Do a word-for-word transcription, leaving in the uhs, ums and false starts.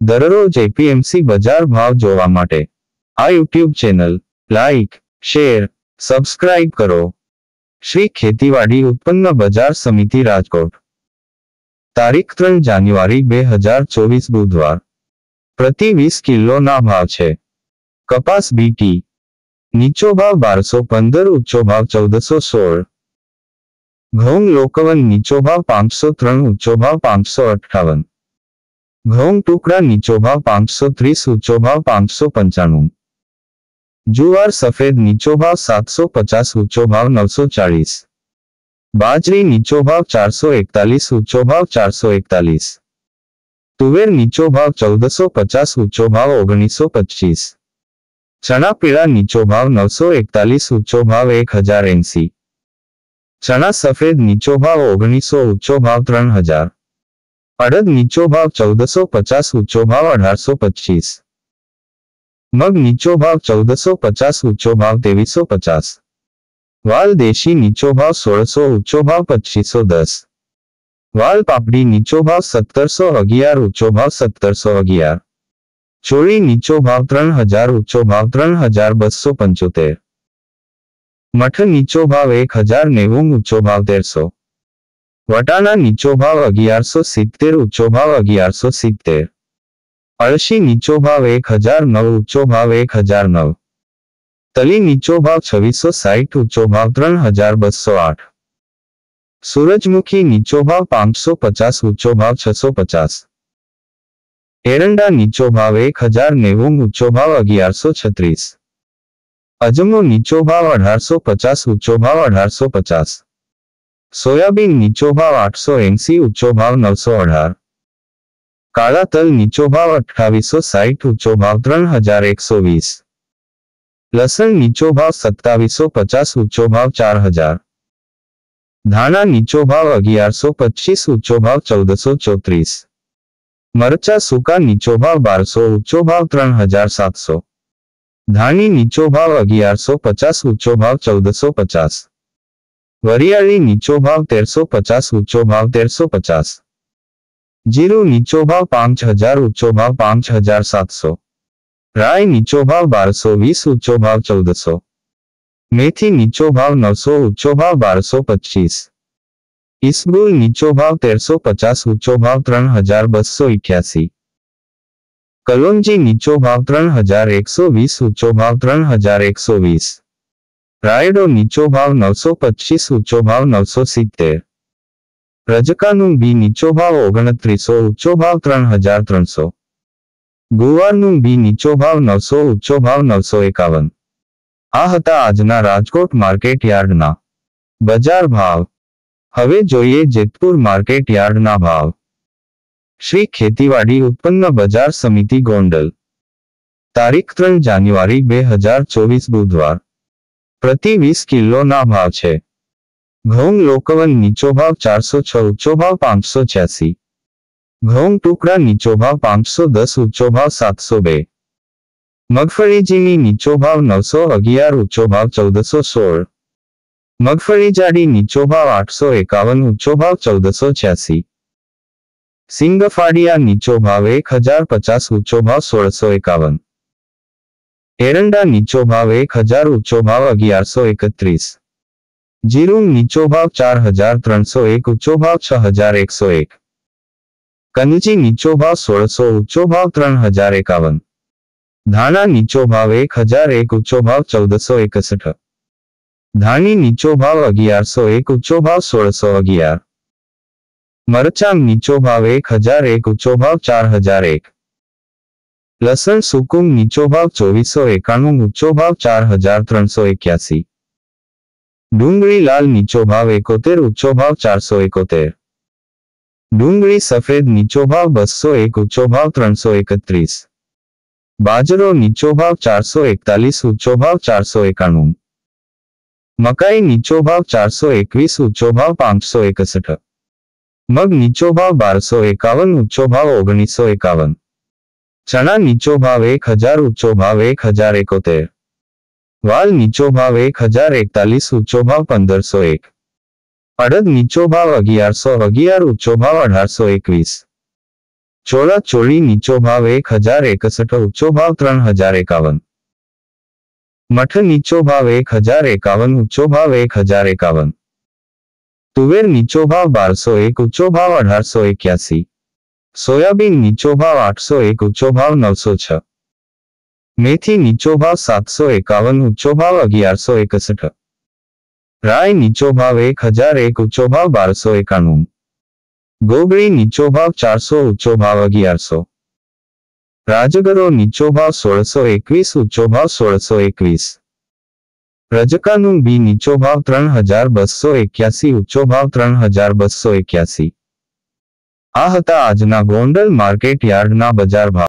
દરરોજ એપીએમસી બજાર ભાવ જોવા માટે આ YouTube channel like, share, subscribe કરો. શ્રી ખેતીવાડી ઉત્પન્ન બજાર સમિતિ રાજકોટ. તારીખ ત્રણ જાન્યુઆરી બે હજાર ચોવીસ બુધવાર. પ્રતિ વીસ કિલોના ભાવ છે. કપાસ બીટી નીચો ભાવ બારસો પંદર, ઊંચો ભાવ ચૌદસો સોળ. ઘઉં લોકવન નીચો ભાવ પાંચસો ત્રણ, ઊંચો ભાવ પાંચસો અઠ્ઠાવન. ઘઉં ટુકડા નીચો ભાવ પાંચસો ત્રીસ, ઊંચો ભાવ પાંચસો પંચાણું. જુવાર સફેદ નીચો ભાવ સાતસો પચાસ, ઊંચો ભાવ નવસો ચાળીસ. બાજરી નીચો ભાવ ચારસો એકતાલીસ, ઊંચો ભાવ ચારસો એકતાલીસ. તુવેર નીચો ભાવ ચૌદસો પચાસ, ઊંચો ભાવ ઓગણીસો પચીસ. ચણા પીળા નીચો ભાવ નવસો એકતાલીસ, ઊંચો ભાવ એક હજાર એંસી. ચણા સફેદ નીચો ભાવ ઓગણીસો, ઊંચો ભાવ ત્રણ હજાર. અડદ નીચો ભાવ ચૌદસો પચાસ, ઊંચો ભાવ અઢારસો પચીસ. મગ નીચો ભાવ ચૌદસો પચાસ, ઊંચો ભાવ ત્રેવીસો પચાસ. વાલ દેશી નીચો ભાવ સોળસો, ઊંચો ભાવ પચીસો દસ. વાલ પાપડી નીચો ભાવ સત્તરસો અગિયાર, ઊંચો ભાવ સત્તરસો અગિયાર. ચોળી નીચો ભાવ ત્રણ હજાર, ઊંચો ભાવ ત્રણ હજાર બસો પંચોતેર. મઠ નીચો ભાવ એક હજાર નેવું, ઊંચો ભાવ તેરસો. વટાણા નીચો ભાવ અગિયારસો સિત્તેર, ઊંચો ભાવ અગિયારસો સિત્તેર. અળસી નીચો ભાવ એક હજાર નવ, ઊંચો ભાવ એક હજાર નવ. તલી નીચો ભાવ છવ્વીસો સાઠ, ઊંચો ભાવ ત્રણ હજાર બસો આઠ. સૂરજમુખી નીચો ભાવ પાંચસો પચાસ, ઊંચો ભાવ છસો પચાસ. એરંડા નીચો ભાવ એક હજાર નેવું, ઊંચો ભાવ અગિયારસો છત્રીસ. અજમો નીચો ભાવ અઢારસો પચાસ, ઊંચો ભાવ અઢારસો પચાસ. સોયાબીન નીચો ભાવ આઠસો એંસી, ઊંચો ભાવ નવસો અઢાર. કાળા તલ નીચો ભાવ અઠ્ઠાવીસો સાઠ, ઊંચો ભાવ ત્રણ હજાર એકસો વીસ. લસણ નીચો ભાવ સત્તાવીસો પચાસ, ઊંચો ભાવ ચાર હજાર. ધાણા નીચો ભાવ અગિયારસો પચીસ, ઊંચો ભાવ ચૌદસો ચોત્રીસ. મરચા સૂકા નીચો ભાવ બારસો, ઊંચો ભાવ ત્રણ હજાર સાતસો. ધાણી નીચો ભાવ અગિયારસો પચાસ, ઊંચો ભાવ ચૌદસો પચાસ. વરિયાળી નીચો ભાવ તેરસો પચાસ, ઊંચો ભાવ તેરસો પચાસ. જીરું નીચો ભાવ પાંચ હજાર, ઊંચો ભાવ પાંચ હજાર સાતસો. રાઈ નીચો ભાવ બારસો વીસ, ઊંચો ભાવ ચૌદસો. મેથી નીચો ભાવ નવસો, ઊંચો ભાવ બારસો પચીસ. ઈસબગુલ નીચો ભાવ તેરસો પચાસ, ઊંચો ભાવ ત્રણ હજાર બસો અઠ્યાસી. કલોંજી નીચો ભાવ ત્રણ હજાર એકસો વીસ, ઊંચો ભાવ ત્રણ હજાર એકસો વીસ. રાયડો નીચો ભાવ નવસો પચીસ, ઊંચો ભાવ નવસો સિત્તેર. રજકાનું બી નીચો ભાવ ઓગણત્રીસો, ઊંચો ભાવ ત્રણ હજાર ત્રણસો. ગુવારનું બી નીચો ભાવ નવસો, ઊંચો ભાવ નવસો એકાવન. આ હતા આજના રાજકોટ માર્કેટ યાર્ડના બજાર ભાવ. હવે જોઈએ જેતપુર માર્કેટ યાર્ડના ભાવ. શ્રી ખેતીવાડી ઉત્પન્ન બજાર સમિતિ ગોંડલ. તારીખ ત્રણ જાન્યુઆરી બે હજાર ચોવીસ બુધવાર. પ્રતિ વીસ કિલોના ભાવ છે. ઘઉં લોકવન નીચો ભાવ ચારસો છ, ઊંચો ભાવ પાંચસો છ્યાસી. ઘઉં ટુકડા નીચો ભાવ પાંચસો દસ, ઊંચો ભાવ સાતસો બે. મગફળી ઝીણી નીચો ભાવ નવસો અગિયાર, ઊંચો ભાવ ચૌદસો સોળ. મગફળી જાડી નીચો ભાવ આઠસો એકાવન, ઊંચો ભાવ ચૌદસો છ્યાસી. સિંગફાડિયા નીચો ભાવ એક હજાર પચાસ, ઊંચો ભાવ સોળસો એકાવન. એરંડા નીચો ભાવ એક હજાર, ઊંચો ભાવ અગિયારસો એકત્રીસ. જીરું નીચો ભાવ ચાર હજાર ત્રણસો એક, ઊંચો ભાવ છ હજાર એકસો એક. કનજી નીચો ભાવ સોળસો, ઊંચો ભાવ ત્રણ હજાર એકાવન. ધાણા નીચો ભાવ એક હજાર એક, ઊંચો ભાવ ચૌદસો એકસઠ. ધાણી નીચો ભાવ અગિયારસો એક, ઊંચો ભાવ સોળસો અગિયાર. મરચાં નીચો ભાવ એક હજાર એક, ઊંચો ભાવ ચાર હજાર એક. લસણ સુકુમ નીચો ભાવ ચોવીસો એકાણું, ઊંચો ભાવ ચાર હજાર ત્રણસો એક્યાસી. ડુંગળી લાલ નીચો ભાવ એકોતેર, ઊંચો ભાવ ચારસો એકોતેર. ડુંગળી સફેદ નીચો ભાવ બસો એક, ઊંચો ભાવ ત્રણસો એકત્રીસ. બાજરો નીચો ભાવ ચારસો એકતાલીસ, ઊંચો ભાવ ચારસો એકાણું. મકાઈ નીચો ભાવ ચારસો એકવીસ, ઊંચો ભાવ પાંચસો એકસઠ. મગ નીચો ભાવ બારસો એકાવન, ઊંચો ભાવ ઓગણીસો એકાવન. ચણા નીચો ભાવ એક હજાર, ઊંચો ભાવ એક હજાર એકોતેર. વાલ નીચો ભાવ એક હજાર એકતાલીસ, ઊંચો ભાવ પંદરસો એક. અડદ નીચો ભાવ અગિયારસો અગિયાર, ઊંચો ભાવ અઢારસો એકવીસ. ચોળા ચોળી નીચો ભાવ એક હજાર એકસઠ, ઊંચો ભાવ ત્રણ હજાર એકાવન. મઠ નીચો ભાવ એક હજાર એકાવન, ઊંચો ભાવ એક હજાર એકાવન. તુવેર નીચો ભાવ બારસો એક, ઊંચો ભાવ અઢારસો એક્યાસી. સોયાબીન નીચો ભાવ આઠસો એક, ઊંચો ભાવ નવસો છ. મેથી નીચો ભાવ સાતસો એકાવન, ઊંચો ભાવ અગિયારસો એકસઠ. રાય નીચો ભાવ એક હજાર એક, ઊંચો ભાવ બારસો એકાણું. ગોગળી નીચો ભાવ ચારસો, ઊંચો ભાવ અગિયારસો. રાજગરો નીચો ભાવ સોળસો એકવીસ, ઊંચો ભાવ સોળસો એકવીસ. રજકાનું બી નીચો ભાવ ત્રણ હજાર બસો એક્યાસી, ઊંચો ભાવ ત્રણ હજાર બસો એક્યાસી. આ હતા આજના ગોંડલ માર્કેટ યાર્ડના બજાર ભાવ.